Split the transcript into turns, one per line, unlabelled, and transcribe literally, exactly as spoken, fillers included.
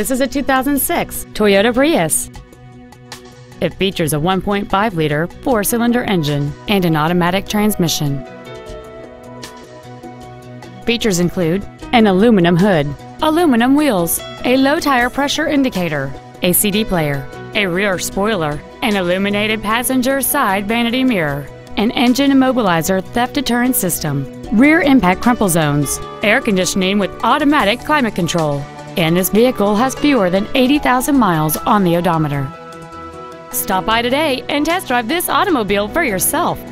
This is a two thousand six Toyota Prius. It features a one point five liter four-cylinder engine and an automatic transmission. Features include an aluminum hood, aluminum wheels, a low tire pressure indicator, a C D player, a rear spoiler, an illuminated passenger side vanity mirror, an engine immobilizer theft deterrent system, rear impact crumple zones, air conditioning with automatic climate control, and this vehicle has fewer than eighty thousand miles on the odometer. Stop by today and test drive this automobile for yourself.